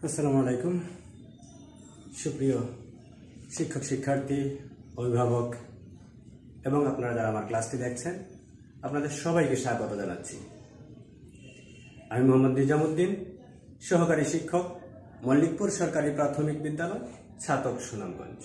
আসসালামু আলাইকুম সুপ্রিয় শিক্ষক শিক্ষার্থী অভিভাবক এবং আপনারা যারা আমার ক্লাসটি দেখছেন আপনাদের সবাইকে স্বাগত জানাচ্ছি। আমি মোহাম্মদ নিজামুদ্দিন, সহকারী শিক্ষক, মল্লিকপুর সরকারি প্রাথমিক বিদ্যালয়, ছাতক, সুনামগঞ্জ।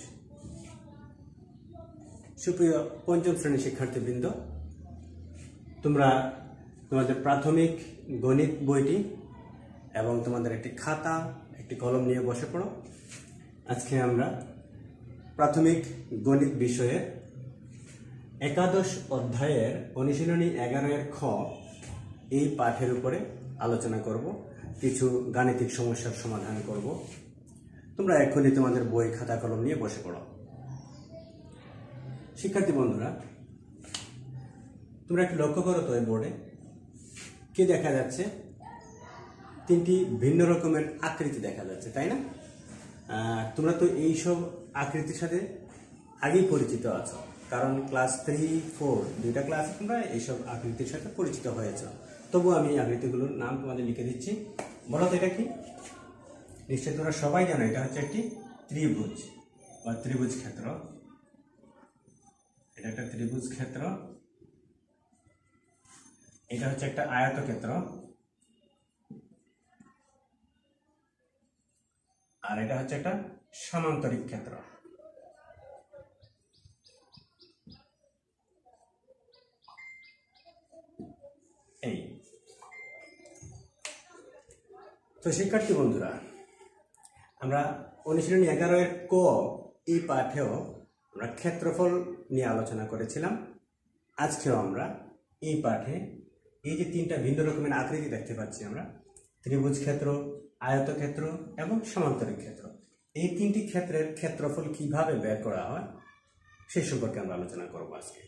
সুপ্রিয় পঞ্চম শ্রেণীর শিক্ষার্থীবৃন্দ, তোমরা তোমাদের প্রাথমিক গণিত বইটি এবং তোমাদের একটি খাতা একটি কলম নিয়ে বসে পড়ো। আজকে আমরা প্রাথমিক গণিত বিষয়ে একাদশ অধ্যায়ের অনুশীলনী 11-এর খ এই পাঠের উপরে আলোচনা করব, কিছু গাণিতিক সমস্যার সমাধান করব। তোমরা এখনই তোমাদের বই খাতা কলম নিয়ে বসে পড়ো। শিক্ষার্থী বন্ধুরা, তোমরা একটু লক্ষ্য করো তো এই বোর্ডে কি দেখা যাচ্ছে? তিনটি ভিন্ন রকমের আকৃতি দেখা যাচ্ছে, তাই না? তোমরা তো এইসব আকৃতির সাথে আগেই পরিচিত আছো, কারণ ক্লাস 3-4 দুইটা ক্লাসে তোমরা এইসব আকৃতির সাথে পরিচিত হয়েছ। তবু আমি আকৃতিগুলোর নাম তোমাদের লিখে দিচ্ছি। বলো তো এটা কি? নিশ্চয়ই তোমরা সবাই জানো এটা হচ্ছে একটি ত্রিভুজ বা ত্রিভুজ ক্ষেত্র। এটা একটা ত্রিভুজ ক্ষেত্র। এটা হচ্ছে একটা আয়তক্ষেত্র, আর এটা হচ্ছে একটা সমান্তরিক ক্ষেত্র। এই তো শিক্ষার্থী বন্ধুরা, আমরা অনুশীলনী 11-এর ক এই পাঠেও আমরা ক্ষেত্রফল নিয়ে আলোচনা করেছিলাম। আজকেও আমরা এই পাঠে এই যে তিনটা ভিন্ন রকমের আকৃতি দেখতে পাচ্ছি আমরা, ত্রিভুজ ক্ষেত্র, আয়তক্ষেত্র এবং সমান্তরিক ক্ষেত্র, এই তিনটি ক্ষেত্রের ক্ষেত্রফল কিভাবে বের করা হয় সেই সম্পর্কে আমরা আলোচনা করব আজকে।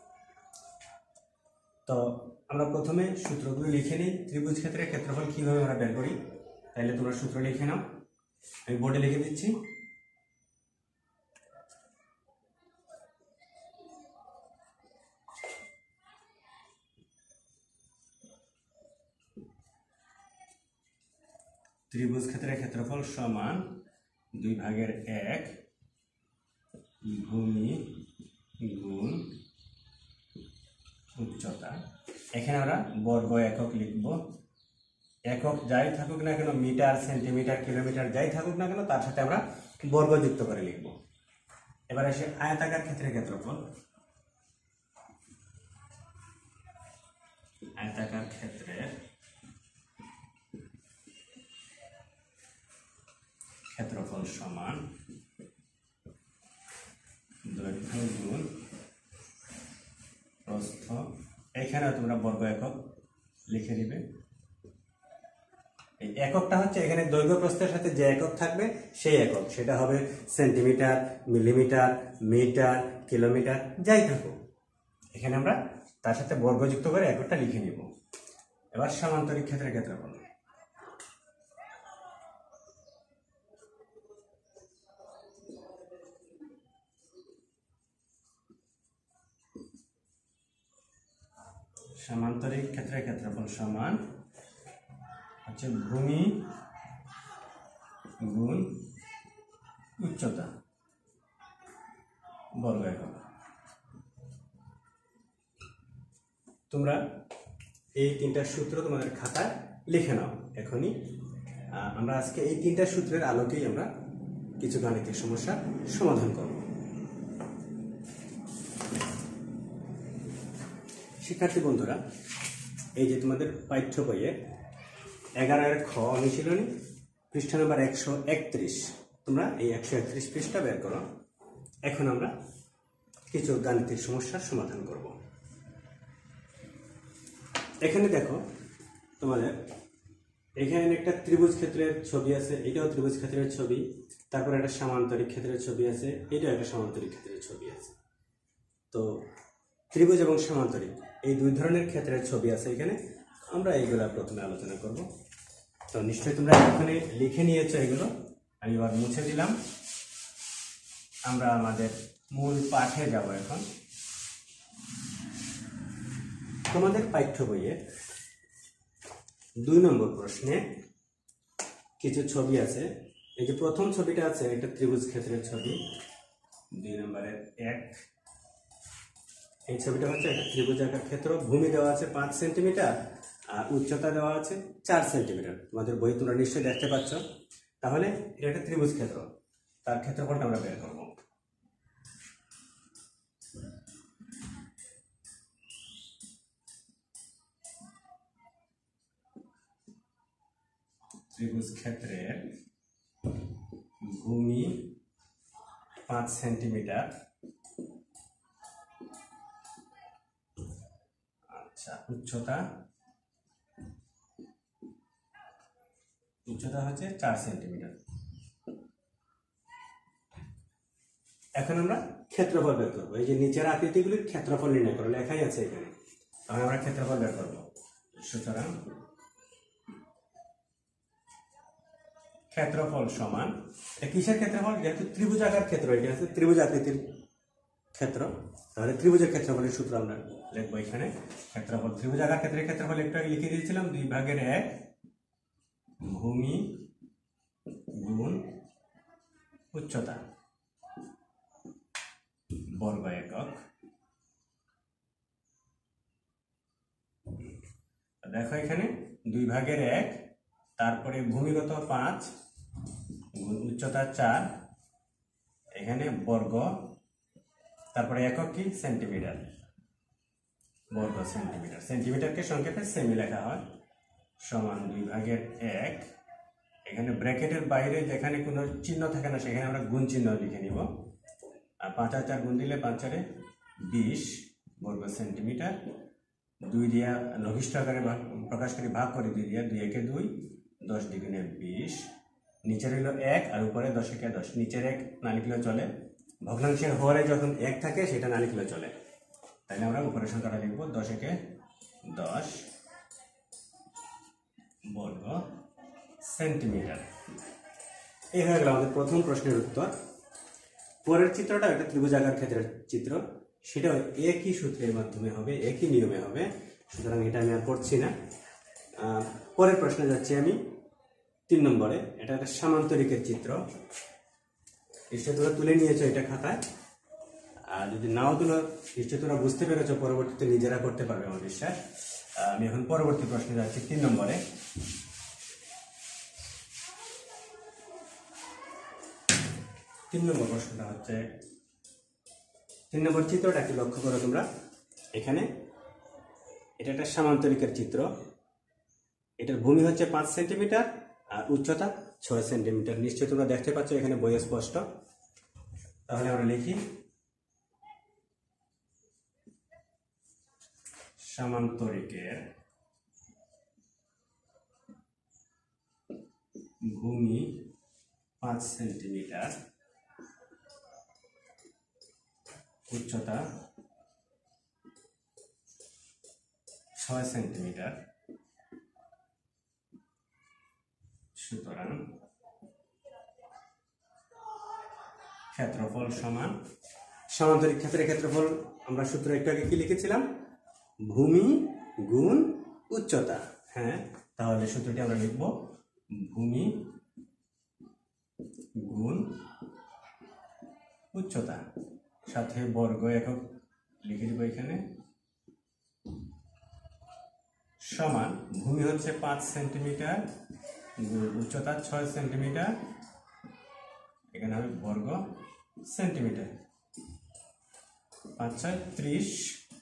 তো আমরা প্রথমে সূত্রগুলো লিখে নিই। ত্রিভুজ ক্ষেত্রের ক্ষেত্রফল কিভাবে আমরা বের করি, তাহলে তোমরা সূত্র লিখে নাও, আমি বোর্ডে লিখে দিচ্ছি। ত্রিভুজ ক্ষেত্রের ক্ষেত্রফল সমান 2/1 ভূমি গুণ উচ্চতা। এখানে আমরা বর্গ একক লিখব। একক যাই থাকুক না কেন, মিটার, সেন্টিমিটার, কিলোমিটার যাই থাকুক না কেন, তার সাথে আমরা বর্গ যুক্ত করে লিখব। এবার আসে আয়তাকার ক্ষেত্রের ক্ষেত্রফল। আয়তাকার ক্ষেত্রের ক্ষেত্রফল সমান দৈর্ঘ্য গুণ প্রস্থ। এখানে তোমরা বর্গ একক লিখে দিবে। এই এককটা হচ্ছে এখানে দৈর্ঘ্য প্রস্থের সাথে যে একক থাকবে সেই একক, সেটা হবে সেন্টিমিটার, মিলিমিটার, মিটার, কিলোমিটার যাই থাকুক, এখানে আমরা তার সাথে বর্গ যুক্ত করে এককটা লিখে নিব। এবার সমান্তরিক ক্ষেত্রের ক্ষেত্রফল। সমান্তরিক ক্ষেত্রের ক্ষেত্রফল সমান হচ্ছে ভূমি গুণ উচ্চতা বর্গ একক। তোমরা এই তিনটা সূত্র তোমাদের খাতায় লিখে নাও এখনই। আমরা আজকে এই তিনটা সূত্রের আলোকেই আমরা কিছু গাণিতিক সমস্যার সমাধান করব। শিক্ষার্থী বন্ধুরা, এই যে তোমাদের পাঠ্য বইয়ের 11-এর খ অনুশীলনী পৃষ্ঠা নম্বর 131, তোমরা এই 131 পৃষ্ঠা বের করো। এখন আমরা কিছু গাণিতিক সমস্যার সমাধান করব। এখানে দেখো, তোমাদের এখানে একটা ত্রিভুজ ক্ষেত্রের ছবি আছে, এটাও ত্রিভুজ ক্ষেত্রের ছবি। তারপর একটা সমান্তরিক ক্ষেত্রের ছবি আছে, এটাও একটা সমান্তরিক ক্ষেত্রের ছবি আছে। তো ত্রিভুজ এবং সমান্তরিক এই দুই ধরনের ক্ষেত্রের ছবি আছে এখানে। আমরা এইগুলা প্রথমে আলোচনা করব। তো নিশ্চয়ই তোমরা এখানে লিখে নিয়েছো এগুলো, আমি এবার মুছে দিলাম। আমরা আমাদের মূল পাঠে যাব এখন। তোমাদের পাঠ্য বইয়ে 2 নম্বর প্রশ্নে কিছু ছবি আছে। এই যে প্রথম ছবিটা আছে এটা ত্রিভুজ ক্ষেত্রের ছবি, 2 নম্বরের 1। এই ছবিটা হচ্ছে একটা ত্রিভুজাকার ক্ষেত্র, ভূমি দেওয়া আছে 5 সেন্টিমিটার আর উচ্চতা দেওয়া আছে 4 সেন্টিমিটার। তোমাদের বই তোমরা নিশ্চয়ই দেখতে পাচ্ছ। তাহলে এটা একটা ত্রিভুজ ক্ষেত্র, তার ক্ষেত্রফলটা আমরা বের করব। ত্রিভুজ ক্ষেত্রের ভূমি 5 সেন্টিমিটার, আচ্ছা উচ্চতা হচ্ছে 4 সেন্টিমিটার। এখন আমরা ক্ষেত্রফল বের করবো। এই যে নিচের আকৃতিগুলির ক্ষেত্রফল নির্ণয় করো, লেখাই আছে এখানে। তাহলে আমরা ক্ষেত্রফল বের করবো। সুতরাং ক্ষেত্রফল সমান, এটা কিসের ক্ষেত্রফল? যেহেতু ত্রিভুজাকার ক্ষেত্র, এটা হচ্ছে ত্রিভুজ আকৃতির ক্ষেত্র, তাহলে ত্রিভুজের ক্ষেত্রফলের সূত্র আমরা লিখবো এখানে। ক্ষেত্রফল, ত্রিভুজাকার ক্ষেত্রের ক্ষেত্রফল একটু আগে লিখে দিয়েছিলাম, 2/1 ভূমি গুণ উচ্চতা বর্গ একক। দেখো এখানে 2/1, তারপরে ভূমিগত 5 গুণ উচ্চতা 4, এখানে বর্গ, তারপরে একক কি? সেন্টিমিটার, বর্গ সেন্টিমিটার। সেন্টিমিটারকে সংক্ষেপে সেমি লেখা হয়, সমান 2/1। এখানে ব্র্যাকেটের বাইরে যেখানে কোনো চিহ্ন থাকে না সেখানে আমরা গুণ চিহ্ন লিখে নিব। আর 5 আর 4 গুণ দিলে 5 4 20 বর্গ সেন্টিমিটার। 2 দিয়া লঘিষ্ঠ আকারে প্রকাশ করি, ভাগ করি 2 দিয়া, 2 একে 2, 10 দ্বিগুণে 20। নিচের হইল 1 আর উপরে 10 একে 10। নিচের 1 না লিখলেও চলে, ভগ্নাংশের হরে যখন 1 থাকে সেটা না লিখলেও চলে। তাহলে আমরা উপরের সংখ্যাটা লিখবো 10 একে 10 বর্গ সেন্টিমিটার। এই হয়ে গেল আমাদের প্রথম প্রশ্নের উত্তর। পরের চিত্রটা একটা ত্রিভুজাকার ক্ষেত্রের চিত্র, সেটা একই সূত্রের মাধ্যমে হবে, একই নিয়মে হবে। সুতরাং এটা আমি আর করছি না। পরের প্রশ্নে যাচ্ছি আমি 3 নম্বরে। এটা একটা সামান্তরিকের চিত্র। নিশ্চয় তোমরা তুলে নিয়েছো এটা খাতায়, আর যদি নাও তুলো নিশ্চয় তোমরা বুঝতে পেরেছো, পরবর্তীতে নিজেরা করতে পারবে আমার বিশ্বাস। আমি এখন পরবর্তী প্রশ্নে যাচ্ছি 3 নম্বরে। 3 নম্বর প্রশ্নটা হচ্ছে, 3 নম্বর চিত্রটা একটু লক্ষ্য করো তোমরা। এখানে এটা একটা সামান্তরিকের চিত্র। এটার ভূমি হচ্ছে 5 সেন্টিমিটার আর উচ্চতা 6 সেন্টিমিটার। নিশ্চয়ই তোমরা দেখতে পাচ্ছ এখানে বইয়ে স্পষ্ট। তাহলে আমরা লিখি সামান্তরিকের ভূমি 5 সেন্টিমিটার, উচ্চতা 6 সেন্টিমিটার। সুতরাং ক্ষেত্রফল সমান, সামান্তরিক ক্ষেত্রের ক্ষেত্রফল আমরা সূত্র একটু আগে কি লিখেছিলাম? ভূমি গুণ উচ্চতা। হ্যাঁ, তাহলে সূত্রটি আমরা লিখব ভূমি গুণ উচ্চতা, সাথে বর্গ একক লিখে দিব এখানে, সমান ভূমি হচ্ছে 5 সেন্টিমিটার, উচ্চতা 6 সেন্টিমিটার, এখানে হবে বর্গ সেন্টিমিটার। 5 6 30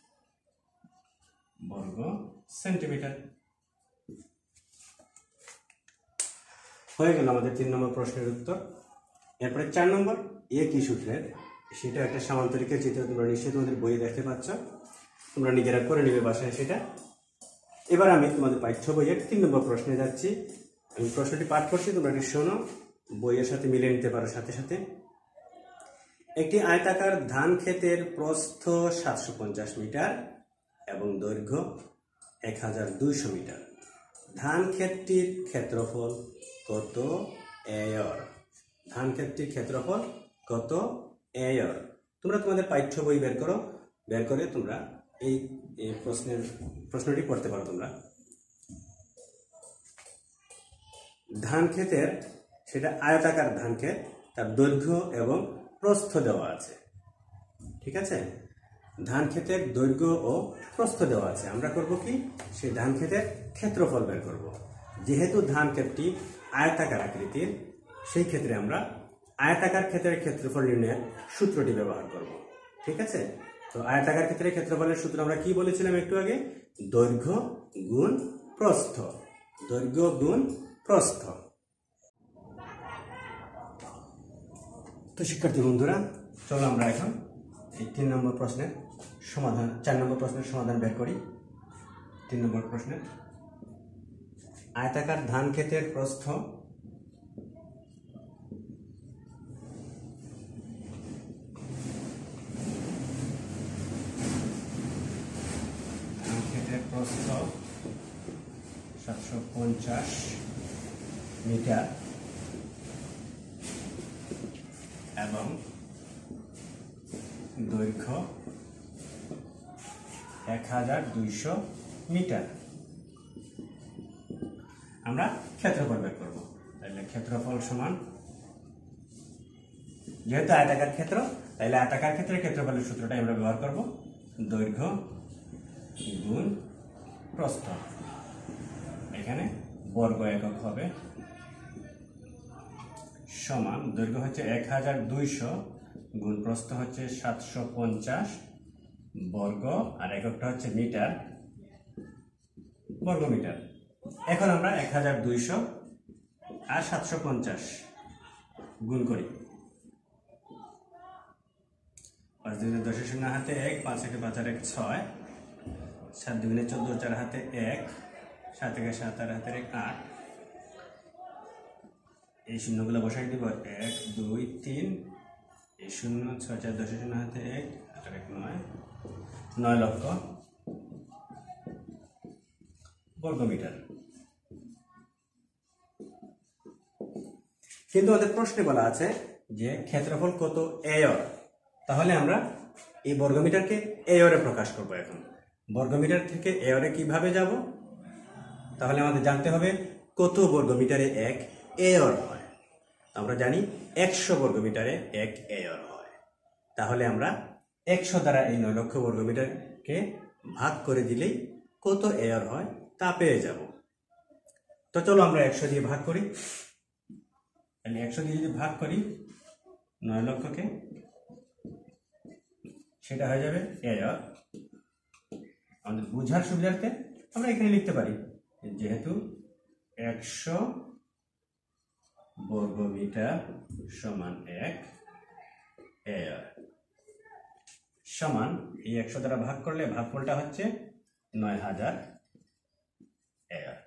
বর্গ সেন্টিমিটার। হয়ে গেল আমাদের 3 নম্বর প্রশ্নের উত্তর। এরপরে 4 নম্বর, একই সূত্রের, সেটা একটা সামান্তরিকের চিত্র। তোমরা নিশ্চয়ই তোমাদের বইয়ে দেখতে পাচ্ছ, তোমরা নিজেরা করে নিবে বাসায় সেটা। এবার আমি তোমাদের পাঠ্য বইয়ের 3 নম্বর প্রশ্নে যাচ্ছি। আমি প্রশ্নটি পাঠ করছি, তোমরা এটি শোনো, বইয়ের সাথে মিলিয়ে নিতে পারো সাথে সাথে। একটি আয়তাকার ধান ক্ষেতের প্রস্থ 750 মিটার এবং দৈর্ঘ্য 1200 মিটার। ধান ক্ষেতটির ক্ষেত্রফল কত একর? ধান ক্ষেতটির ক্ষেত্রফল কত একর? তোমরা তোমাদের পাঠ্য বই বের করো, বের করে তোমরা এই প্রশ্নটি পড়তে পারো তোমরা। ধান ক্ষেতের, সেটা আয়তাকার ধান ক্ষেত, তার দৈর্ঘ্য এবং প্রস্থ দেওয়া আছে। ঠিক আছে, ধান ক্ষেতের দৈর্ঘ্য ও প্রস্থ দেওয়া আছে। আমরা করব কি, সেই ধান ক্ষেতের ক্ষেত্রফল বের করব। যেহেতু ধান ক্ষেতটি আয়তাকার আকৃতির, সেই ক্ষেত্রে আমরা আয়তাকার ক্ষেত্রের ক্ষেত্রফল নির্ণয়ের সূত্রটি ব্যবহার করব। ঠিক আছে, তো আয়তাকার ক্ষেত্রের ক্ষেত্রফলের সূত্র আমরা কি বলেছিলাম একটু আগে, দৈর্ঘ্য গুণ প্রস্থ। দৈর্ঘ্য গুণ প্রস্থ। তো শিক্ষার্থী বন্ধুরা, চলো আমরা এখন এই 3 নম্বর প্রশ্নের সমাধান, 4 নম্বর প্রশ্নের সমাধান বের করি। 3 নম্বর প্রশ্নের আয়তাকার ধান ক্ষেতের প্রস্থ প্রস্থ 750 মিটার এবং দৈর্ঘ্য 1200 মিটার। আমরা ক্ষেত্রফল বের করব। তাহলে ক্ষেত্রফল সমান, যেহেতু আয়তাকার ক্ষেত্র, তাহলে আয়তাকার ক্ষেত্রের ক্ষেত্রফলের সূত্রটাই আমরা ব্যবহার করব, দৈর্ঘ্য গুণ প্রস্থ। এখানে বর্গ একক হবে, সমান দৈর্ঘ্য হচ্ছে 1200 গুণ প্রস্থ হচ্ছে 750 বর্গ, আর এককটা হচ্ছে মিটার, বর্গ মিটার। এখন আমরা 1200 আর 750 গুণ করি। 5 দুগুণে 10 শূন্য হাতে 1, 5 একে 5 আর 1 6, 7 দুগুণে 14, 4 হাতে 1, 7 একে 7 আর হাতে 1 8। এই শূন্যগুলো বসাই দিব, 1 2 3, এই 0 6 4 10 শূন্য হাতে 1 8 আর 1 9, 9 লক্ষ বর্গ মিটার। কিন্তু আমাদের প্রশ্নে বলা আছে যে ক্ষেত্রফল কত এয়র। তাহলে আমরা এই বর্গমিটারকে এয়রে প্রকাশ করব। এখন বর্গমিটার থেকে এয়রে কিভাবে যাব, তাহলে আমাদের জানতে হবে কত বর্গমিটারে 1 এয়র হয়। আমরা জানি 100 বর্গমিটারে 1 এয়র হয়। তাহলে আমরা 100 দ্বারা এই 9 লক্ষ বর্গমিটারকে ভাগ করে দিলেই কত এয়র হয় তা পেয়ে যাব। তো চলো আমরা 100 দিয়ে ভাগ করি। 100 দিয়ে যদি ভাগ করি 9 লক্ষকে, সেটা হয়ে যাবে এয়র। আমাদের বোঝার সুবিধার্থে আমরা এখানে লিখতে পারি, যেহেতু 100 বর্গমিটার সমান 1 এয়র, সমান এই 100 দ্বারা ভাগ করলে ভাগফলটা হচ্ছে 9000 এয়র।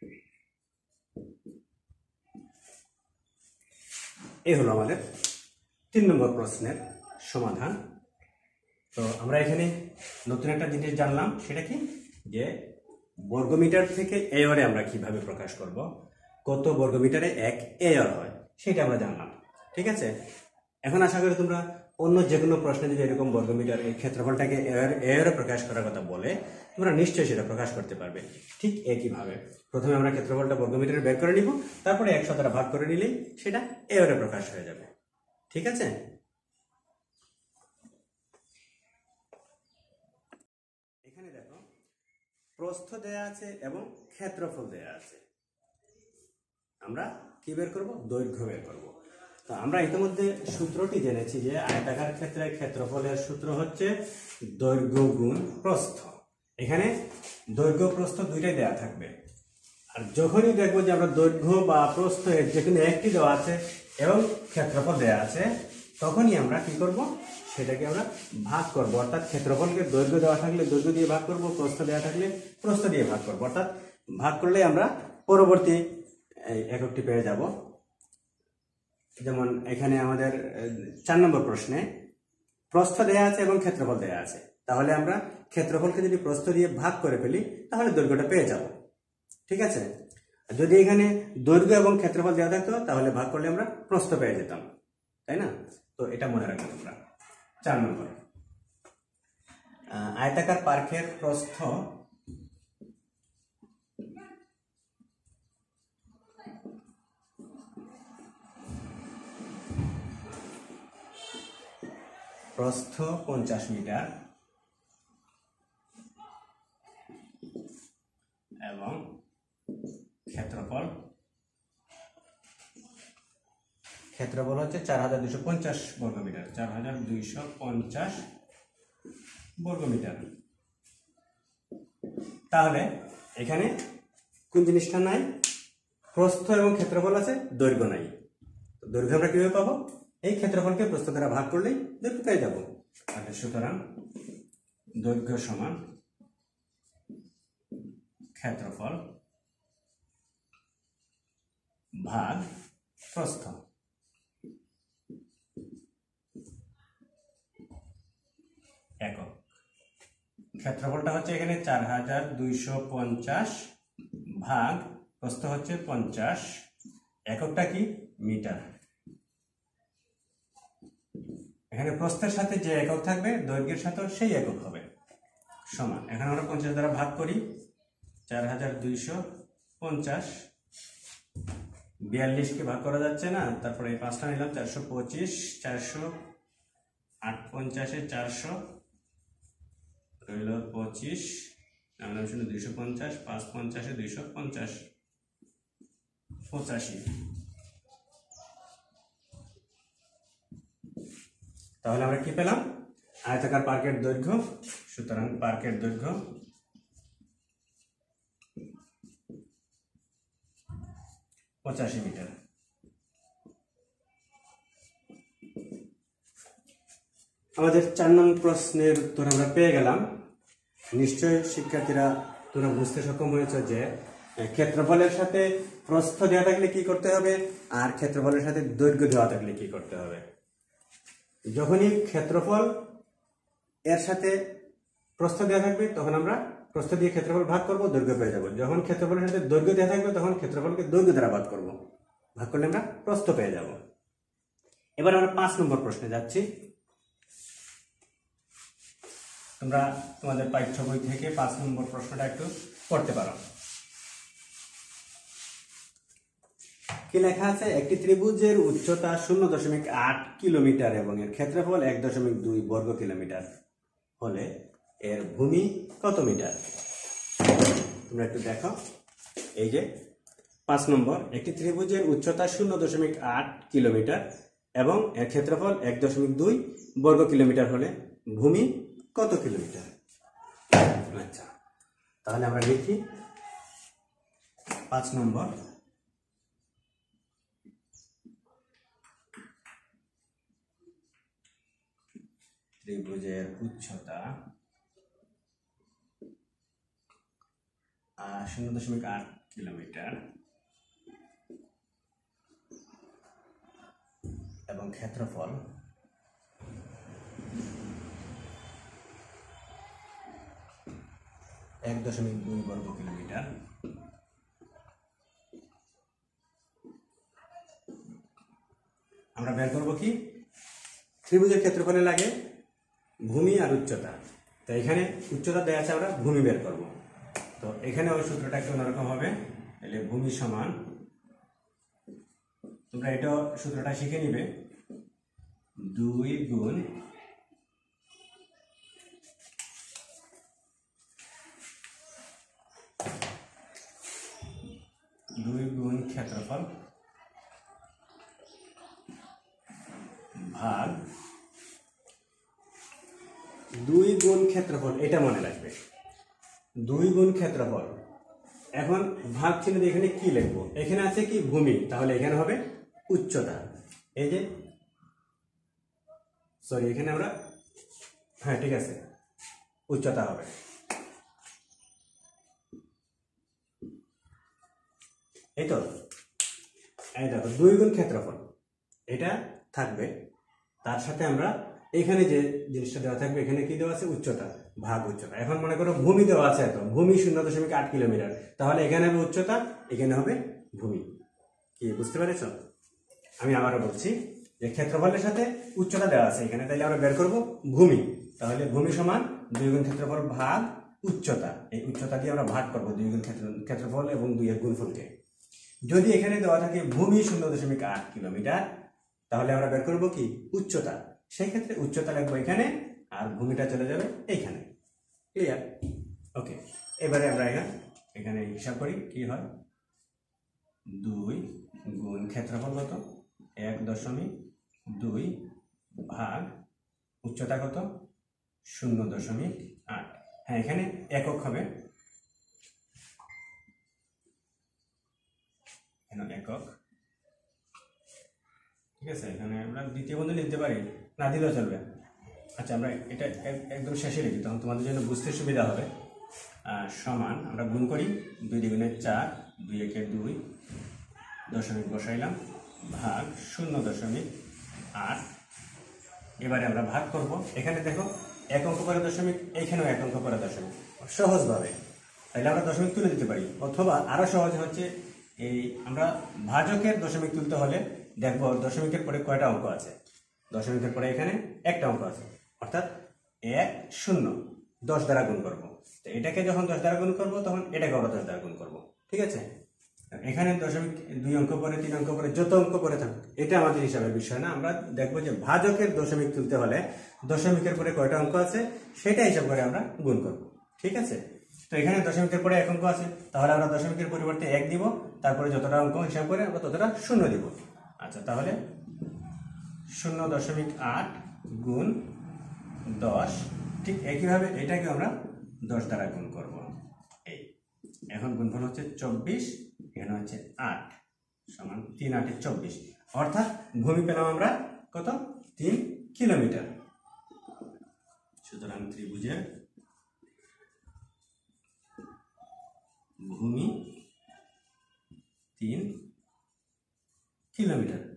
এই হলো আমাদের 3 নম্বর প্রশ্নের সমাধান। তো আমরা এখানে নতুন একটা জিনিস জানলাম, সেটা কি, যে বর্গমিটার থেকে এয়রে আমরা কিভাবে প্রকাশ করব, কত বর্গমিটারে 1 এয়র হয় সেটা আমরা জানলাম। ঠিক আছে, এখন আশা করি তোমরা অন্য যে কোনো প্রশ্নে যদি এরকম বর্গমিটার এই ক্ষেত্রফলটাকে এয়রে প্রকাশ করার কথা বলে, তোমরা নিশ্চয়ই সেটা প্রকাশ করতে পারবে। ঠিক একইভাবে প্রথমে আমরা ক্ষেত্রফলটা বর্গমিটারে বের করে নিব, তারপরে 100 দ্বারা ভাগ করে নিলেই সেটা এয়রে প্রকাশ হয়ে যাবে। ঠিক আছে, এখানে দেখো প্রস্থ দেয়া আছে এবং ক্ষেত্রফল দেয়া আছে। আমরা কি বের করব, দৈর্ঘ্য বের করব। তো আমরা ইতিমধ্যে সূত্রটি জেনেছি যে আয়তাকার ক্ষেত্রের ক্ষেত্রফলের সূত্র হচ্ছে দৈর্ঘ্য গুণ প্রস্থ। এখানে দৈর্ঘ্য প্রস্থ দুইটাই দেয়া থাকবে। আর যখনই দেখবো যে আমরা দৈর্ঘ্য বা প্রস্থ যে কোনো একটি দেওয়া আছে এবং ক্ষেত্রফল দেয়া আছে, তখনই আমরা কি করব, সেটাকে আমরা ভাগ করব। অর্থাৎ ক্ষেত্রফলকে দৈর্ঘ্য দেওয়া থাকলে দৈর্ঘ্য দিয়ে ভাগ করব, প্রস্থ দেওয়া থাকলে প্রস্থ দিয়ে ভাগ করব। অর্থাৎ ভাগ করলে আমরা পরবর্তী এককটি পেয়ে যাব। যেমন এখানে আমাদের 4 নম্বর প্রশ্নে প্রস্থ দেয়া আছে এবং ক্ষেত্রফল দেয়া আছে। তাহলে আমরা ক্ষেত্রফলকে যদি প্রস্থ দিয়ে ভাগ করে ফেলি তাহলে দৈর্ঘ্যটা পেয়ে যাব। ঠিক আছে, যদি এখানে দৈর্ঘ্য এবং ক্ষেত্রফল দেওয়া থাকতো তাহলে ভাগ করলে আমরা প্রস্থ পেয়ে যেতাম, তাই না? তো এটা মনে রাখবেন তোমরা। 4 নম্বর, আয়তাকার পার্কের প্রস্থ প্রস্থ 50 মিটার এবং ক্ষেত্রফল হচ্ছে 4250 বর্গমিটার, 4250 বর্গমিটার। তাহলে এখানে কোন জিনিসটা নাই? প্রস্থ এবং ক্ষেত্রফল আছে, দৈর্ঘ্য নাই। দৈর্ঘ্য আমরা কিভাবে পাবো? এই ক্ষেত্রফলকে প্রস্থ দ্বারা ভাগ করলেই দৈর্ঘ্য পেয়ে যাবো। সুতরাং দৈর্ঘ্য সমান ক্ষেত্রফল ভাগ প্রস্থ। একক ক্ষেত্রফলটা হচ্ছে এখানে 4250 ভাগ প্রস্থ হচ্ছে 50, এককটা কি? মিটার। এখানে প্রস্থের সাথে যে একক থাকবে দৈর্ঘ্যের সাথেও সেই একক হবে, সমান। এখন আমরা 50 দ্বারা ভাগ করি, 4250, 42কে ভাগ করা যাচ্ছে না, তারপরে এই 5টা নিলাম, 425, 458 400 রইল 25, নাম 250, 550 250, 85। তাহলে আমরা কি পেলাম? আয়তাকার পার্কের দৈর্ঘ্য। সুতরাং পার্কের দৈর্ঘ্য 85 মিটার। আমাদের 4 নং প্রশ্নের উত্তর আমরা পেয়ে গেলাম। নিশ্চয়ই শিক্ষার্থীরা তোমরা বুঝতে সক্ষম হয়েছে যে ক্ষেত্রফলের সাথে প্রস্থ দেওয়া থাকলে কি করতে হবে আর ক্ষেত্রফলের সাথে দৈর্ঘ্য দেওয়া থাকলে কি করতে হবে। যখনই ক্ষেত্রফল এর সাথে প্রস্থ দেওয়া থাকবে তখন আমরা প্রস্থ দিয়ে ক্ষেত্রফল ভাগ করব, দৈর্ঘ্য পেয়ে যাব। যখন ক্ষেত্রফলের সাথে দৈর্ঘ্য দেওয়া থাকবে তখন ক্ষেত্রফলকে দৈর্ঘ্য দ্বারা ভাগ করব, ভাগ করলে আমরা প্রস্থ পেয়ে যাব। এবার আমরা 5 নম্বর প্রশ্নে যাচ্ছি। তোমরা তোমাদের পাঠ্য বই থেকে 5 নম্বর প্রশ্নটা একটু পড়তে পারো। কি লেখা আছে? একটি ত্রিভুজের উচ্চতা 0.8 কিলোমিটার এবং এর ক্ষেত্রফল 1.2 বর্গ কিলোমিটার হলে এর ভূমি কত মিটার? তোমরা একটু দেখো, এই যে 5 নম্বর, একটি ত্রিভুজের উচ্চতা 0.8 কিলোমিটার এবং এর ক্ষেত্রফল 1.2 বর্গ কিলোমিটার হলে ভূমি কত কিলোমিটার? আচ্ছা, তাহলে আমরা লিখি 5 নম্বর, ত্রিভুজের উচ্চতা 0.8 কিলোমিটার এবং ক্ষেত্রফল 1.2 বর্গ কিলোমিটার। আমরা বের করব কি? ত্রিভুজের ক্ষেত্রফলে লাগে ভূমি আর উচ্চতা। তো এখানে উচ্চতা দেওয়া আছে, আমরা ভূমি বের করব। তো এখানে ওই সূত্রটা একটু অন্যরকম হবে, তাহলে ভূমি সমান, তোমরা এটা সূত্রটা শিখে নিবে, 2 গুণ ক্ষেত্রফল ভাগ 2 গুণ ক্ষেত্রফল। এটা মনে রাখবে, 2 গুণ ক্ষেত্রফল। এখন ভাগ চিহ্ন দিয়ে এখানে কি লিখবো? এখানে আছে কি? ভূমি, তাহলে এখানে হবে উচ্চতা। এই যে সরি, এখানে আমরা, হ্যাঁ ঠিক আছে, উচ্চতা হবে। এই তো, এই দেখো 2 গুণ ক্ষেত্রফল এটা থাকবে, তার সাথে আমরা এখানে যে জিনিসটা দেওয়া থাকবে, এখানে কি দেওয়া আছে? উচ্চতা ভাগ উচ্চতা। এখন মনে করো ভূমি দেওয়া আছে, এত ভূমি 0.8 কিলোমিটার, তাহলে এখানে হবে উচ্চতা, এখানে হবে ভূমি। কি বুঝতে পেরেছ? আমি আবারও বলছি যে ক্ষেত্রফলের সাথে উচ্চতা দেওয়া আছে এখানে, তাহলে আমরা বের করব ভূমি। তাহলে ভূমি সমান 2 গুণ ক্ষেত্রফল ভাগ উচ্চতা। এই উচ্চতা দিয়ে আমরা ভাগ করব 2 গুণ ক্ষেত্রফল এবং 2 এর গুণফলকে। যদি এখানে দেওয়া থাকে ভূমি 0.8 কিলোমিটার, তাহলে আমরা বের করব কি? উচ্চতা। সেই ক্ষেত্রে উচ্চতা লিখবো এখানে আর ভূমিটা চলে যাবে এইখানে। ক্লিয়ার? ওকে, এবারে আমরা এখানে হিসাব করি কি হয়। 2 গুণ ক্ষেত্রফল কত 1.2 ভাগ উচ্চতা কত 0.8। হ্যাঁ, এখানে একক হবে, একক। ঠিক আছে, এখানে আমরা দ্বিতীয় বন্ধনী লিখতে পারি, না দিলেও চলবে। আচ্ছা, আমরা এটা একদম শেষে লিখি, তখন তোমাদের জন্য বুঝতে সুবিধা হবে। সমান আমরা গুণ করি, 2 দ্বিগুণে 4, 2 একে 2, দশমিক বসাইলাম, ভাগ 0.8। এবারে আমরা ভাগ করব। এখানে দেখো এক অঙ্ক করে দশমিক, এখানেও এক অঙ্ক করে দশমিক, সহজভাবে। তাহলে আমরা দশমিক তুলে দিতে পারি, অথবা আরো সহজ হচ্ছে এই আমরা ভাজকের দশমিক তুলতে হলে দেখবো দশমিকের পরে কয়টা অঙ্ক আছে। দশমিকের পরে এখানে একটা অঙ্ক আছে, অর্থাৎ 1 0 10 দ্বারা গুণ করব। তো এটাকে যখন 10 দ্বারা গুণ করব তখন এটাকে আমরা 10 দ্বারা গুণ করব। ঠিক আছে, এখানে দশমিক 2 অঙ্ক পরে 3 অঙ্ক পরে যত অঙ্ক পরে থাকুক এটা আমাদের হিসাবের বিষয় না। আমরা দেখবো যে ভাজকের দশমিক তুলতে হলে দশমিকের পরে কয়টা অঙ্ক আছে সেটা হিসাব করে আমরা গুণ করব। ঠিক আছে, তো এখানে দশমিকের পরে 1 অঙ্ক আছে, তাহলে আমরা দশমিকের পরিবর্তে 1 দিব, তারপরে যতটা অঙ্ক হিসাব করে আমরা ততটা 0 দিব। আচ্ছা, তাহলে 0.8 গুণ 10। ঠিক একইভাবে এটাকে আমরা 10 দ্বারা গুণ করব। এই এখন গুণফল হচ্ছে 24, এখানে হচ্ছে 8 সমান 3 8 24, অর্থাৎ ভূমি পেলাম আমরা কত 3 কিলোমিটার। সুতরাং ত্রিভুজের ভূমি 3 কিলোমিটার।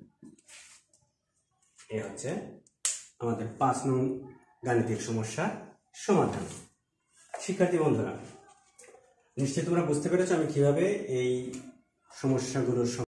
এ হচ্ছে আমাদের 5 নং গাণিতিক সমস্যার সমাধান। শিক্ষার্থী বন্ধুরা, নিশ্চয়ই তোমরা বুঝতে পেরেছো আমি কিভাবে এই সমস্যাগুলোর